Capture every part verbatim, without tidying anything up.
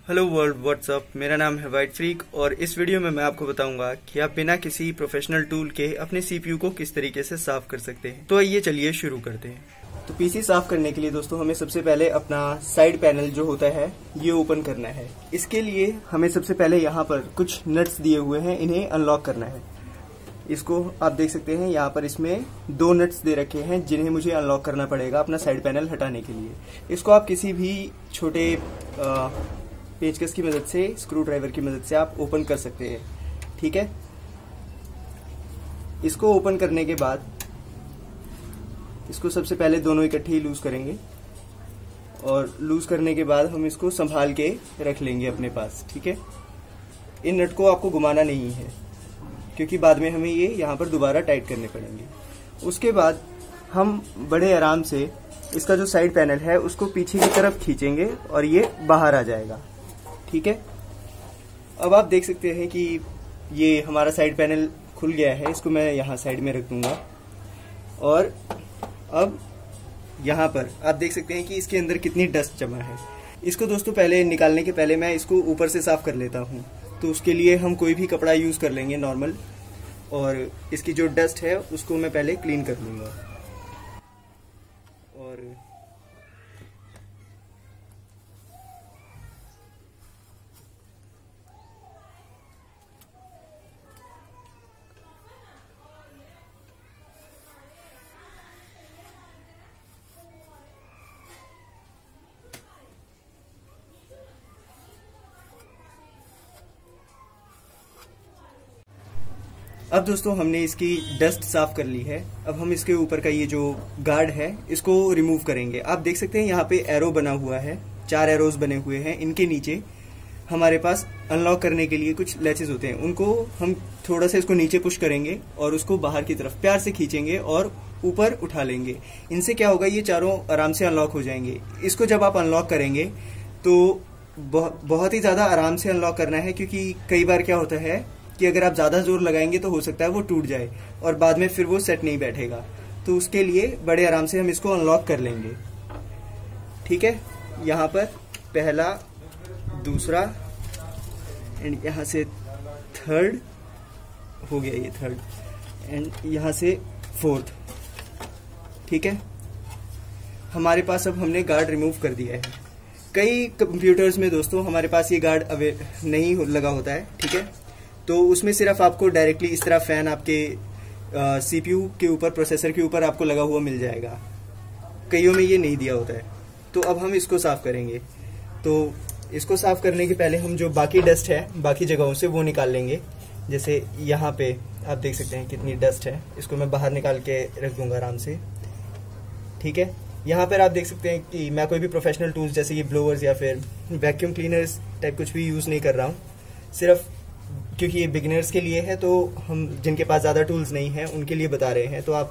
Hello world, WhatsApp. मेरा नाम है वाइट फ्रीक और इस वीडियो में मैं आपको बताऊंगा कि आप बिना किसी प्रोफेशनल टूल के अपने सीपीयू को किस तरीके से साफ कर सकते हैं। तो आइए चलिए शुरू करते हैं। तो पीसी साफ करने के लिए दोस्तों हमें सबसे पहले अपना साइड पैनल जो होता है ये ओपन करना है। इसके लिए हमें सबसे पहले यहाँ पर कुछ नट्स दिए हुए हैं, इन्हें अनलॉक करना है। इसको आप देख सकते हैं, यहाँ पर इसमें दो नट्स दे रखे हैं जिन्हें मुझे अनलॉक करना पड़ेगा अपना साइड पैनल हटाने के लिए। इसको आप किसी भी छोटे आ, पेचकस की मदद से, स्क्रू ड्राइवर की मदद से आप ओपन कर सकते हैं। ठीक है, इसको ओपन करने के बाद इसको सबसे पहले दोनों इकट्ठे ही लूज करेंगे और लूज करने के बाद हम इसको संभाल के रख लेंगे अपने पास। ठीक है, इन नट को आपको घुमाना नहीं है क्योंकि बाद में हमें ये यहाँ पर दोबारा टाइट करने पड़ेंगे। उसके बाद हम बड़े आराम से इसका जो साइड पैनल है उसको पीछे की तरफ खींचेंगे और ये बाहर आ जाएगा। ठीक है, अब आप देख सकते हैं कि ये हमारा साइड पैनल खुल गया है। इसको मैं यहाँ साइड में रख दूंगा और अब यहाँ पर आप देख सकते हैं कि इसके अंदर कितनी डस्ट जमा है। इसको दोस्तों पहले निकालने के पहले मैं इसको ऊपर से साफ कर लेता हूँ। तो उसके लिए हम कोई भी कपड़ा यूज कर लेंगे नॉर्मल, और इसकी जो डस्ट है उसको मैं पहले क्लीन कर लूंगा। और अब दोस्तों हमने इसकी डस्ट साफ कर ली है। अब हम इसके ऊपर का ये जो गार्ड है इसको रिमूव करेंगे। आप देख सकते हैं यहाँ पे एरो बना हुआ है, चार एरोज बने हुए हैं। इनके नीचे हमारे पास अनलॉक करने के लिए कुछ लैचेस होते हैं, उनको हम थोड़ा सा इसको नीचे पुश करेंगे और उसको बाहर की तरफ प्यार से खींचेंगे और ऊपर उठा लेंगे। इनसे क्या होगा, ये चारों आराम से अनलॉक हो जाएंगे। इसको जब आप अनलॉक करेंगे तो बहुत ही ज्यादा आराम से अनलॉक करना है, क्योंकि कई बार क्या होता है कि अगर आप ज्यादा जोर लगाएंगे तो हो सकता है वो टूट जाए और बाद में फिर वो सेट नहीं बैठेगा। तो उसके लिए बड़े आराम से हम इसको अनलॉक कर लेंगे। ठीक है, यहाँ पर पहला, दूसरा एंड यहाँ से थर्ड हो गया, ये थर्ड एंड यहाँ से फोर्थ। ठीक है, हमारे पास अब हमने गार्ड रिमूव कर दिया है। कई कंप्यूटर्स में दोस्तों हमारे पास ये गार्ड अवे नहीं लगा होता है। ठीक है, तो उसमें सिर्फ आपको डायरेक्टली इस तरह फैन आपके सीपीयू के ऊपर, प्रोसेसर के ऊपर आपको लगा हुआ मिल जाएगा। कईयों में ये नहीं दिया होता है। तो अब हम इसको साफ करेंगे। तो इसको साफ करने के पहले हम जो बाकी डस्ट है बाकी जगहों से वो निकाल लेंगे। जैसे यहाँ पे आप देख सकते हैं कितनी डस्ट है, इसको मैं बाहर निकाल के रख दूंगा आराम से। ठीक है, यहाँ पर आप देख सकते हैं कि मैं कोई भी प्रोफेशनल टूल्स जैसे कि ब्लोअर्स या फिर वैक्यूम क्लीनर्स टाइप कुछ भी यूज नहीं कर रहा हूँ, सिर्फ क्योंकि ये बिगिनर्स के लिए है। तो हम जिनके पास ज्यादा टूल्स नहीं है उनके लिए बता रहे हैं। तो आप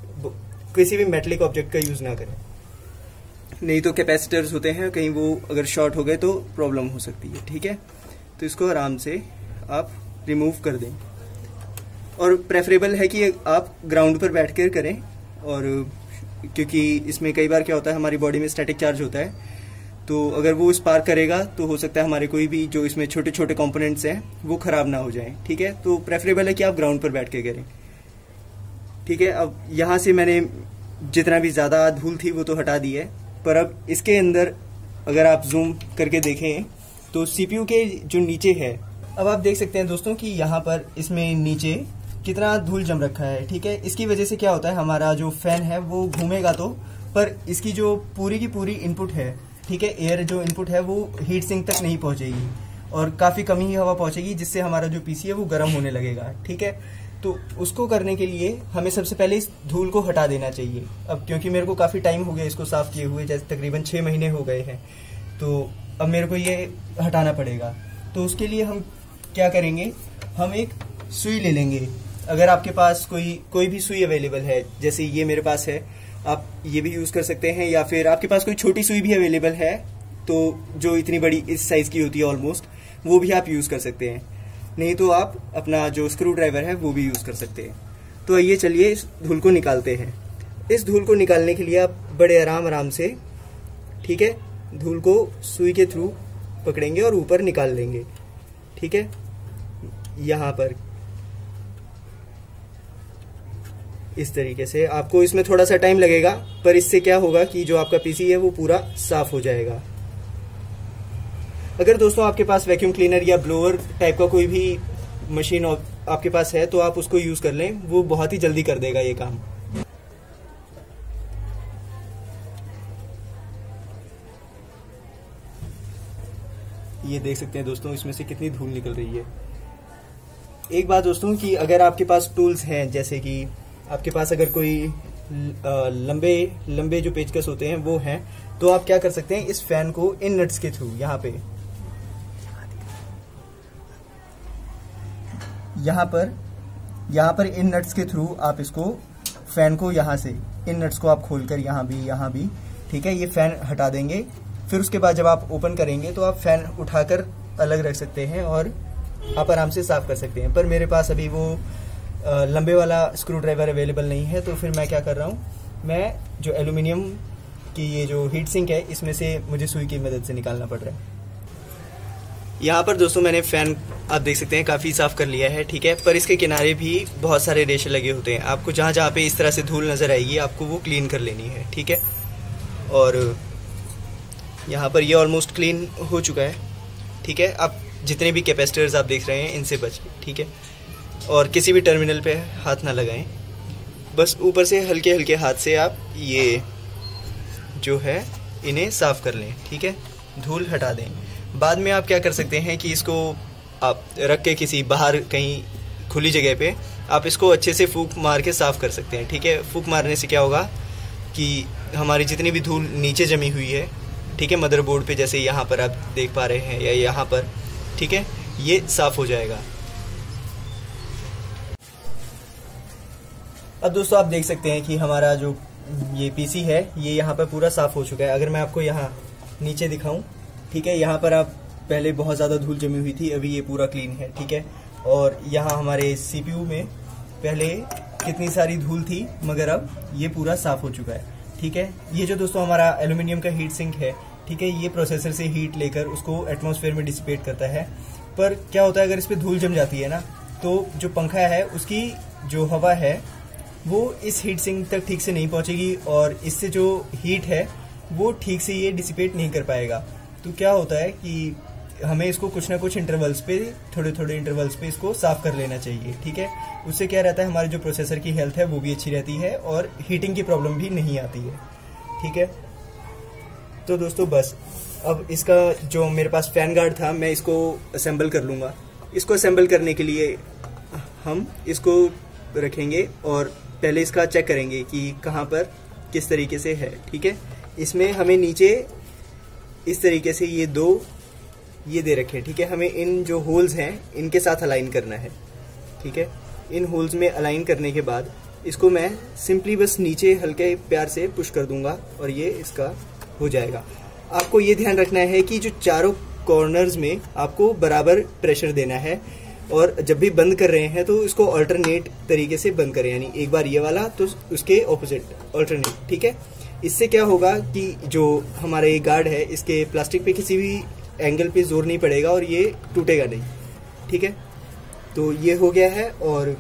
किसी भी मेटलिक ऑब्जेक्ट का यूज ना करें, नहीं तो कैपेसिटर्स होते हैं, कहीं वो अगर शॉर्ट हो गए तो प्रॉब्लम हो सकती है। ठीक है, तो इसको आराम से आप रिमूव कर दें और प्रेफरेबल है कि आप ग्राउंड पर बैठ कर करें, और क्योंकि इसमें कई बार क्या होता है हमारी बॉडी में स्टैटिक चार्ज होता है, तो अगर वो स्पार्क करेगा तो हो सकता है हमारे कोई भी जो इसमें छोटे छोटे कंपोनेंट्स हैं वो खराब ना हो जाएं। ठीक है, तो प्रेफरेबल है कि आप ग्राउंड पर बैठ के करें। ठीक है, अब यहाँ से मैंने जितना भी ज्यादा धूल थी वो तो हटा दी है, पर अब इसके अंदर अगर आप जूम करके देखें तो सीपीयू के जो नीचे है, अब आप देख सकते हैं दोस्तों कि यहाँ पर इसमें नीचे कितना धूल जम रखा है। ठीक है, इसकी वजह से क्या होता है, हमारा जो फैन है वो घूमेगा तो, पर इसकी जो पूरी की पूरी इनपुट है, ठीक है, एयर जो इनपुट है वो हीट सिंक तक नहीं पहुंचेगी और काफी कम ही हवा पहुंचेगी, जिससे हमारा जो पीसी है वो गर्म होने लगेगा। ठीक है, तो उसको करने के लिए हमें सबसे पहले इस धूल को हटा देना चाहिए। अब क्योंकि मेरे को काफी टाइम हो गया इसको साफ किए हुए, जैसे तकरीबन छह महीने हो गए हैं, तो अब मेरे को ये हटाना पड़ेगा। तो उसके लिए हम क्या करेंगे, हम एक सुई ले लेंगे। अगर आपके पास कोई कोई भी सुई अवेलेबल है, जैसे ये मेरे पास है, आप ये भी यूज कर सकते हैं, या फिर आपके पास कोई छोटी सुई भी अवेलेबल है तो जो इतनी बड़ी इस साइज की होती है ऑलमोस्ट, वो भी आप यूज कर सकते हैं। नहीं तो आप अपना जो स्क्रू ड्राइवर है वो भी यूज कर सकते हैं। तो आइए चलिए इस धूल को निकालते हैं। इस धूल को निकालने के लिए आप बड़े आराम आराम से, ठीक है, धूल को सुई के थ्रू पकड़ेंगे और ऊपर निकाल लेंगे। ठीक है, यहाँ पर इस तरीके से। आपको इसमें थोड़ा सा टाइम लगेगा, पर इससे क्या होगा कि जो आपका पीसी है वो पूरा साफ हो जाएगा। अगर दोस्तों आपके पास वैक्यूम क्लीनर या ब्लोअर टाइप का कोई भी मशीन आपके पास है तो आप उसको यूज कर लें, वो बहुत ही जल्दी कर देगा ये काम। ये देख सकते हैं दोस्तों, इसमें से कितनी धूल निकल रही है। एक बात दोस्तों कि अगर आपके पास टूल्स हैं, जैसे कि आपके पास अगर कोई लंबे लंबे जो पेचकस होते हैं वो हैं, तो आप क्या कर सकते हैं, इस फैन को इन नट्स के थ्रू यहाँ पे यहाँ पर यहाँ पर इन नट्स के थ्रू आप इसको फैन को यहाँ से इन नट्स को आप खोलकर यहाँ भी यहाँ भी ठीक है, ये फैन हटा देंगे। फिर उसके बाद जब आप ओपन करेंगे तो आप फैन उठाकर अलग रख सकते हैं और आप आराम से साफ कर सकते हैं। पर मेरे पास अभी वो लंबे वाला स्क्रू ड्राइवर अवेलेबल नहीं है, तो फिर मैं क्या कर रहा हूँ, मैं जो एल्यूमिनियम की ये जो हीट सिंक है इसमें से मुझे सुई की मदद से निकालना पड़ रहा है। यहाँ पर दोस्तों मैंने फैन आप देख सकते हैं काफ़ी साफ कर लिया है। ठीक है, पर इसके किनारे भी बहुत सारे रेशे लगे होते हैं। आपको जहाँ जहाँ पे इस तरह से धूल नज़र आएगी आपको वो क्लीन कर लेनी है। ठीक है, और यहाँ पर ये ऑलमोस्ट क्लीन हो चुका है। ठीक है, आप जितने भी कैपेसिटर्स आप देख रहे हैं इनसे बचें। ठीक है, और किसी भी टर्मिनल पे हाथ ना लगाएं, बस ऊपर से हल्के हल्के हाथ से आप ये जो है इन्हें साफ कर लें। ठीक है, धूल हटा दें। बाद में आप क्या कर सकते हैं कि इसको आप रख के किसी बाहर कहीं खुली जगह पे आप इसको अच्छे से फूंक मार के साफ कर सकते हैं। ठीक है, फूंक मारने से क्या होगा कि हमारी जितनी भी धूल नीचे जमी हुई है, ठीक है, मदरबोर्ड पे जैसे यहाँ पर आप देख पा रहे हैं या यहाँ पर, ठीक है, ये साफ हो जाएगा। अब दोस्तों आप देख सकते हैं कि हमारा जो ये पीसी है ये यहाँ पर पूरा साफ हो चुका है। अगर मैं आपको यहाँ नीचे दिखाऊं, ठीक है, यहाँ पर आप पहले बहुत ज़्यादा धूल जमी हुई थी, अभी ये पूरा क्लीन है। ठीक है, और यहाँ हमारे सीपीयू में पहले कितनी सारी धूल थी, मगर अब ये पूरा साफ हो चुका है। ठीक है, ये जो दोस्तों हमारा एल्यूमिनियम का हीट सिंक है, ठीक है, ये प्रोसेसर से हीट लेकर उसको एटमॉस्फेयर में डिसिपेट करता है। पर क्या होता है, अगर इस पर धूल जम जाती है ना, तो जो पंखा है उसकी जो हवा है वो इस हीट सिंक तक ठीक से नहीं पहुंचेगी और इससे जो हीट है वो ठीक से ये डिसिपेट नहीं कर पाएगा। तो क्या होता है कि हमें इसको कुछ ना कुछ इंटरवल्स पे, थोड़े थोड़े इंटरवल्स पे इसको साफ कर लेना चाहिए। ठीक है, उससे क्या रहता है, हमारे जो प्रोसेसर की हेल्थ है वो भी अच्छी रहती है और हीटिंग की प्रॉब्लम भी नहीं आती है। ठीक है, तो दोस्तों बस अब इसका जो मेरे पास फैन गार्ड था मैं इसको असेंबल कर लूँगा। इसको असेंबल करने के लिए हम इसको रखेंगे और पहले इसका चेक करेंगे कि कहाँ पर किस तरीके से है। ठीक है, इसमें हमें नीचे इस तरीके से ये दो ये दे रखे हैं। ठीक है, हमें इन जो होल्स हैं इनके साथ अलाइन करना है। ठीक है, इन होल्स में अलाइन करने के बाद इसको मैं सिंपली बस नीचे हल्के प्यार से पुश कर दूंगा और ये इसका हो जाएगा। आपको ये ध्यान रखना है कि जो चारों कॉर्नर्स में आपको बराबर प्रेशर देना है और जब भी बंद कर रहे हैं तो इसको अल्टरनेट तरीके से बंद करें, यानी एक बार ये वाला तो उसके ऑपोजिट अल्टरनेट। ठीक है, इससे क्या होगा कि जो हमारा ये गार्ड है इसके प्लास्टिक पे किसी भी एंगल पे जोर नहीं पड़ेगा और ये टूटेगा नहीं। ठीक है, तो ये हो गया है। और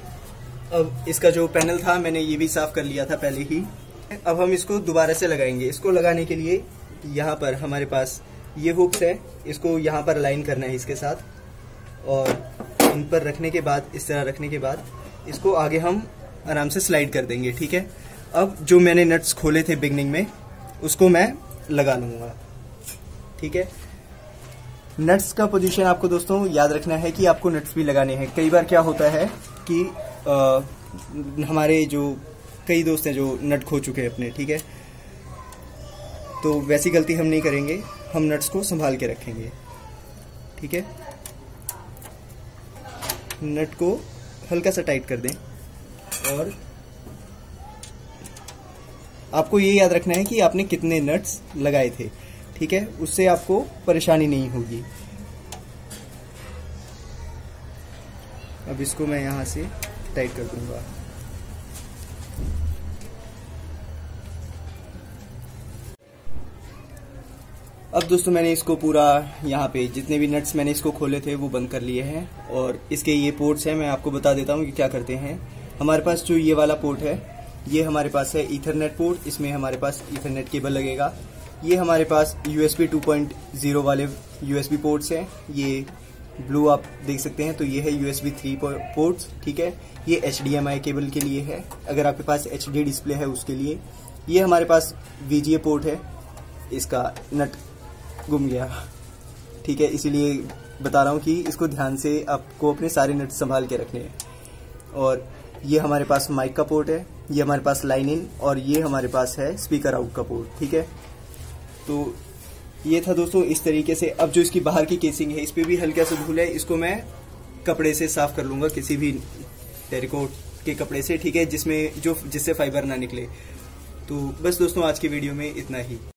अब इसका जो पैनल था मैंने ये भी साफ कर लिया था पहले ही। अब हम इसको दोबारा से लगाएंगे। इसको लगाने के लिए यहाँ पर हमारे पास ये हुक्स है, इसको यहाँ पर अलाइन करना है इसके साथ और इन पर रखने के बाद, इस तरह रखने के बाद इसको आगे हम आराम से स्लाइड कर देंगे। ठीक है, अब जो मैंने नट्स खोले थे बिगनिंग में उसको मैं लगा लूंगा। ठीक है, नट्स का पोजीशन आपको दोस्तों याद रखना है कि आपको नट्स भी लगाने हैं। कई बार क्या होता है कि आ, हमारे जो कई दोस्त हैं जो नट खो चुके हैं अपने, ठीक है, तो वैसी गलती हम नहीं करेंगे, हम नट्स को संभाल के रखेंगे। ठीक है, नट को हल्का सा टाइट कर दें और आपको ये याद रखना है कि आपने कितने नट्स लगाए थे। ठीक है, उससे आपको परेशानी नहीं होगी। अब इसको मैं यहां से टाइट कर दूंगा। अब दोस्तों मैंने इसको पूरा यहाँ पे जितने भी नट्स मैंने इसको खोले थे वो बंद कर लिए हैं। और इसके ये पोर्ट्स हैं, मैं आपको बता देता हूँ कि क्या करते हैं। हमारे पास जो ये वाला पोर्ट है, ये हमारे पास है ईथरनेट पोर्ट, इसमें हमारे पास ईथरनेट केबल लगेगा। ये हमारे पास यूएसबी टू पॉइंट ज़ीरो वाले यूएसबी पोर्ट्स हैं, ये ब्लू आप देख सकते हैं, तो ये है यूएसबी थ्री पोर्ट्स, ठीक है। ये एचडीएमआई केबल के लिए है, अगर आपके पास एचडी डिस्प्ले है उसके लिए। ये हमारे पास वीजीए पोर्ट है, इसका नट गुम गया, ठीक है, इसीलिए बता रहा हूँ कि इसको ध्यान से आपको अपने सारे नट संभाल के रखने हैं। और ये हमारे पास माइक का पोर्ट है, ये हमारे पास लाइन इन, और ये हमारे पास है स्पीकर आउट का पोर्ट, ठीक है। तो ये था दोस्तों इस तरीके से। अब जो इसकी बाहर की केसिंग है, इस पे भी हल्का सा धूल है, इसको मैं कपड़े से साफ कर लूंगा, किसी भी टेरिकोट के कपड़े से, ठीक है, जिसमें जो जिससे फाइबर ना निकले। तो बस दोस्तों आज की वीडियो में इतना ही।